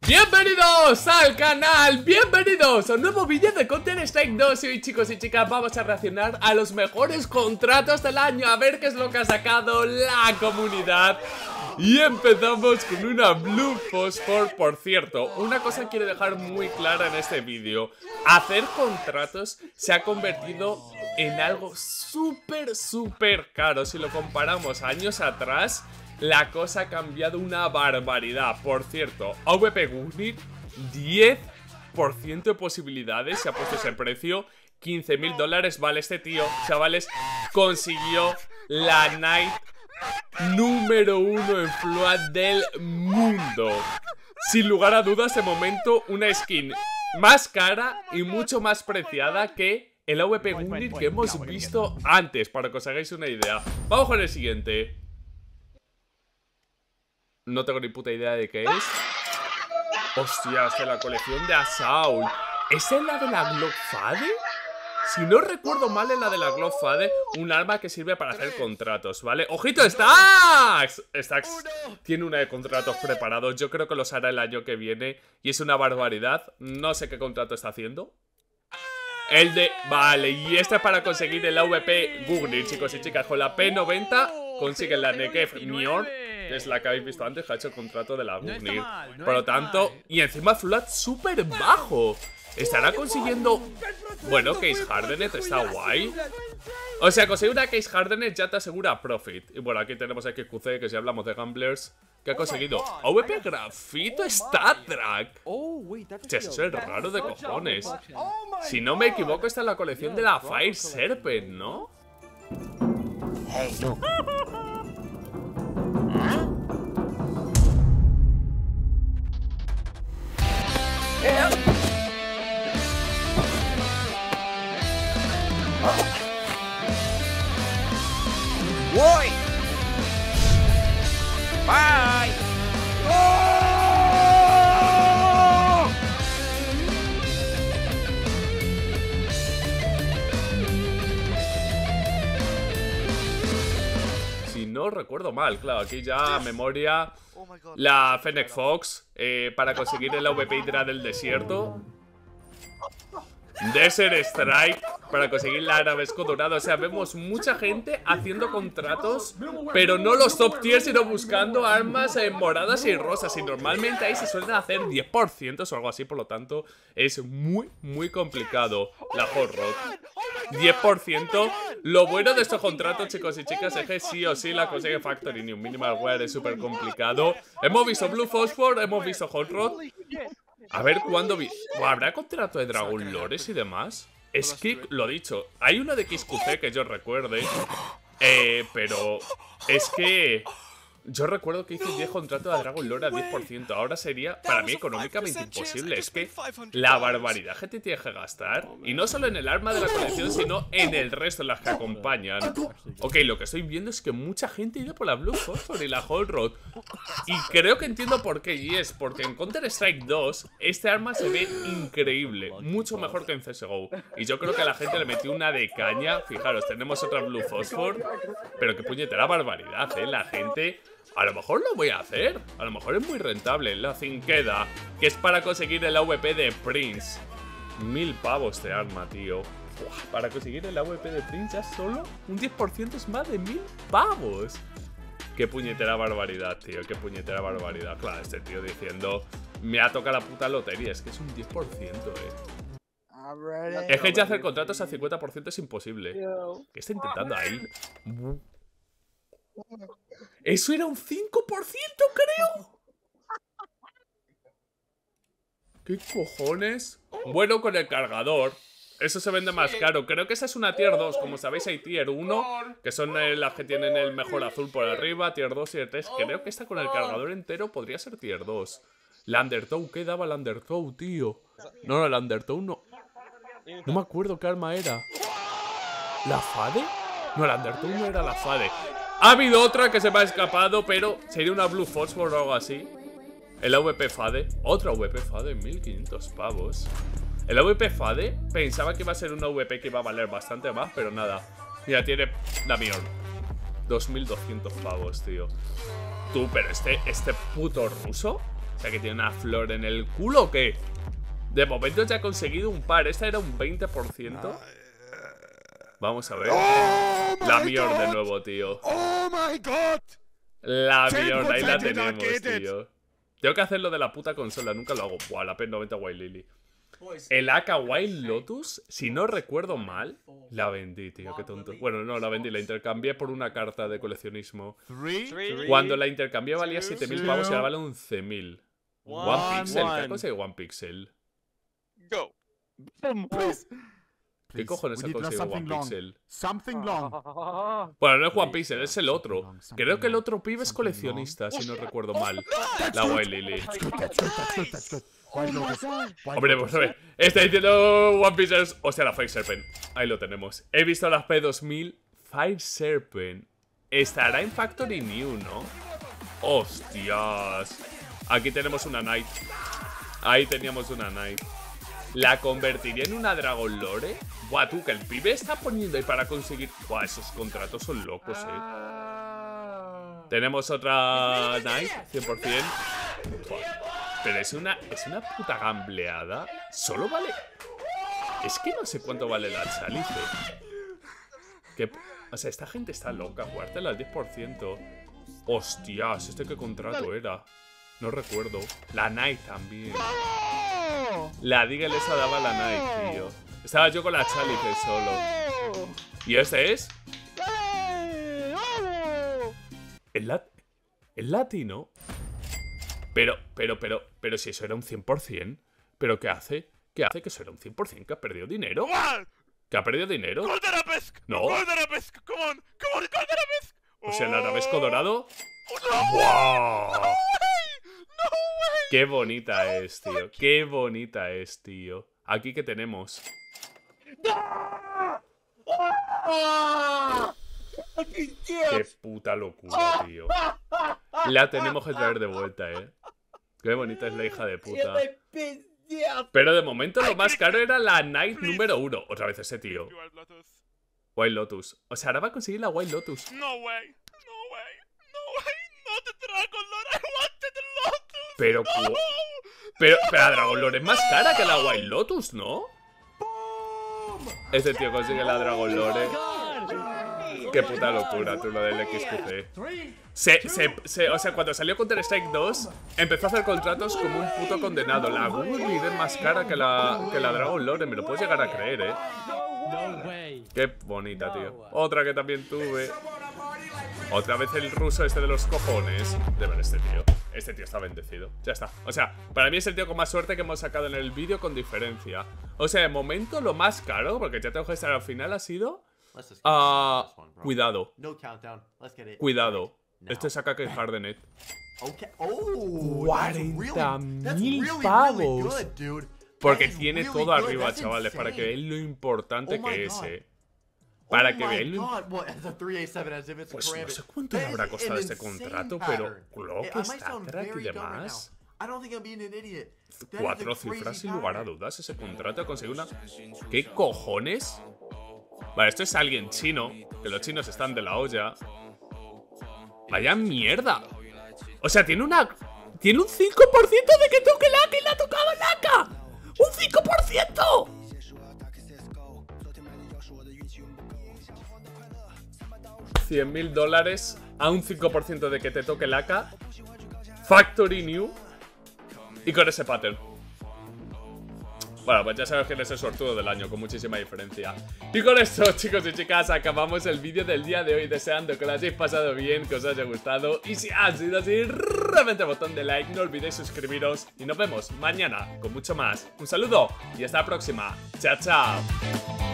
Bienvenidos al canal, bienvenidos a un nuevo vídeo de Counter-Strike 2. Y hoy, chicos y chicas, vamos a reaccionar a los mejores contratos del año, a ver qué es lo que ha sacado la comunidad. Y empezamos con una Blue Phosphor. Por cierto, una cosa quiero dejar muy clara en este vídeo: hacer contratos se ha convertido en algo súper caro. Si lo comparamos a años atrás, la cosa ha cambiado una barbaridad. Por cierto, AWP Gugnir, 10% de posibilidades. Se ha puesto ese precio, $15.000. Vale, este tío, chavales, consiguió la Night número 1 en Flood del mundo. Sin lugar a dudas, de momento, una skin más cara y mucho más preciada que el AWP Gugnir que hemos visto antes, para que os hagáis una idea. Vamos con el siguiente. No tengo ni puta idea de qué es. Hostias, de la colección de Assault. ¿Esa es la de la Glock Fade? Si no recuerdo mal, es la de la Glock Fade, un arma que sirve para hacer contratos, ¿vale? ¡Ojito, Stax! Stax tiene una de contratos preparados. Yo creo que los hará el año que viene y es una barbaridad. No sé qué contrato está haciendo. El de... Vale, y este es para conseguir el AWP Gugnir, chicos y chicas. Con la P90 consiguen la Negev Nior, que es la que habéis visto antes, que ha hecho el contrato de la Gugnir. Por lo tanto, y encima Flood súper bajo. ¿Estará consiguiendo...? Bueno, Case Hardened está guay. O sea, conseguir una Case Hardened ya te asegura profit. Y bueno, aquí tenemos a QC, que si hablamos de gamblers, ¿qué ha conseguido? AWP Grafito StatTrak. Che, eso es raro de cojones. Si no me equivoco, está en la colección de la Fire Serpent, ¿no? Hey, look. Voy. Bye. ¡Oh! Si no recuerdo mal, claro, aquí ya memoria. La Fennec Fox, para conseguir el AWP Hydra del desierto. Desert Strike, para conseguir la Arabesco dorada. O sea, vemos mucha gente haciendo contratos, pero no los top tier, sino buscando armas moradas y rosas. Y normalmente ahí se suelen hacer 10% o algo así. Por lo tanto, es muy complicado. La Hot Rod, 10%. Lo bueno de estos contratos, chicos y chicas, es que sí o sí la consigue Factory New. Minimal Wear es súper complicado. Hemos visto Blue Phosphor, hemos visto Hot Rod. A ver cuándo ¿habrá contrato de Dragon Lores y demás? Es que, lo dicho, hay uno de XQC que yo recuerde, pero es que yo recuerdo que hice 10 contratos de Dragon Lore a 10%. Ahora sería, para mí, económicamente imposible. Es que la barbaridad que te tienes que gastar, y no solo en el arma de la colección, sino en el resto, en las que acompañan. Ok, lo que estoy viendo es que mucha gente ha ido por la Blue Phosphor y la Hot Rod. Y creo que entiendo por qué, y es porque en Counter-Strike 2 este arma se ve increíble, mucho mejor que en CSGO. Y yo creo que a la gente le metió una de caña. Fijaros, tenemos otra Blue Phosphor, pero qué puñetera barbaridad, la gente... A lo mejor lo voy a hacer, a lo mejor es muy rentable. La Zinqueda, que es para conseguir el AWP de Prince. 1000 pavos de arma, tío. Uf, para conseguir el AWP de Prince ya solo un 10% es más de 1000 pavos. Qué puñetera barbaridad, tío, qué puñetera barbaridad. Claro, este tío diciendo, me ha tocado la puta lotería. Es que es un 10%, Es que ya hacer contratos a 50% es imposible. ¿Qué está intentando ahí? Eso era un 5%, creo. ¿Qué cojones? Bueno, con el cargador. Eso se vende más caro. Creo que esa es una tier 2. Como sabéis, hay tier 1, que son las que tienen el mejor azul por arriba. Tier 2, tier 3. Creo que esta con el cargador entero podría ser tier 2. La Undertow, ¿qué daba la Undertow, tío? No, la Undertow no. No me acuerdo qué arma era. ¿La Fade? No, la Undertow no era la Fade. Ha habido otra que se me ha escapado, pero sería una Blue Phosphor o algo así. El AWP Fade. Otra AWP Fade, 1500 pavos. El AWP Fade pensaba que iba a ser una AWP que iba a valer bastante más, pero nada. Mira, tiene la Mion. 2200 pavos, tío. Tú, pero este puto ruso sea, que tiene una flor en el culo o qué. De momento ya ha conseguido un par. Esta era un 20%. Vamos a ver. La mierda de nuevo, tío. Oh my god. La mierda, ahí la tenemos, tío. Tengo que hacer lo de la puta consola, nunca lo hago. Buah, la P90 Wild Lily. El AK Wild Lotus, si no recuerdo mal, la vendí, tío, qué tonto. Bueno, no, la vendí, la intercambié por una carta de coleccionismo. Cuando la intercambié valía 7.000 pavos y ahora vale 11.000. One Pixel, ¿qué cosa de One Pixel? Go. ¿Qué cojones ha conseguido One Pixel? Something long. Bueno, no es One Pixel, es el otro. Creo que el otro pibe es coleccionista, si no recuerdo mal. La Wild Lily. Hombre, pues a ver. Está diciendo One Pixel. Hostia, la Fire Serpent. Ahí lo tenemos. He visto las P2000 Fire Serpent. Estará en Factory New, ¿no? Hostias. Aquí tenemos una Knight. Ahí teníamos una Knight. ¿La convertiría en una Dragon Lore? Buah, tú, que el pibe está poniendo ahí para conseguir... Buah, esos contratos son locos, Tenemos otra Knight, 100%. Buah. Pero es una puta gambleada. Solo vale... Es que no sé cuánto vale la Chalice. O sea, esta gente está loca. Jugártela al 10%. Hostias, ¿este qué contrato era? No recuerdo. La Knight también. La Deagle esa daba la Knight, tío. Estaba yo con la Chalice solo. ¿Y este es? El latino. Pero si eso era un 100%. ¿Pero qué hace? ¿Qué hace que eso era un 100%? ¿Que ha perdido dinero? ¿Que ha perdido dinero? No. O sea, el arabesco dorado. ¡Wow! Qué bonita es, tío. Qué bonita es, tío. Aquí que tenemos. Qué puta locura, tío. La tenemos que traer de vuelta, Qué bonita es la hija de puta. Pero de momento lo más caro era la Knight número 1. Otra vez ese tío. Wild Lotus. O sea, ahora va a conseguir la Wild Lotus. Pero la Dragon Lore es más cara que la Wild Lotus, ¿no? Ese tío consigue la Dragon Lore. Qué puta locura, tú, lo del XQC. O sea, cuando salió Counter-Strike 2, empezó a hacer contratos como un puto condenado. La Google Leader es más cara que la Dragon Lore, me lo puedes llegar a creer, Qué bonita, tío. Otra que también tuve. Otra vez el ruso este de los cojones. De ver, este tío está bendecido. Ya está. O sea, para mí es el tío con más suerte que hemos sacado en el vídeo con diferencia. O sea, de momento lo más caro, porque ya tengo que estar al final, ha sido... cuidado. Cuidado. Este saca que Hardenet. 40.000 pavos. Porque tiene todo arriba, chavales, para que veáis lo importante que es, Para que veáis lo... Pues no sé cuánto le habrá costado este contrato, pero Clock, StatTrak y demás. 4 cifras sin lugar a dudas. Ese contrato conseguir una... ¿Qué cojones? Vale, esto es alguien chino. Que los chinos están de la olla. Vaya mierda. O sea, tiene un 5% de que toque el AK y le ha tocado el AK. ¡Un 5%! $100.000 a un 5% de que te toque el AK. Factory New. Y con ese pattern. Bueno, pues ya sabes que eres el sortudo del año, con muchísima diferencia. Y con esto, chicos y chicas, acabamos el vídeo del día de hoy, deseando que lo hayáis pasado bien, que os haya gustado. Y si ha sido así, reventad el botón de like, no olvidéis suscribiros. Y nos vemos mañana con mucho más. Un saludo y hasta la próxima. Chao, chao.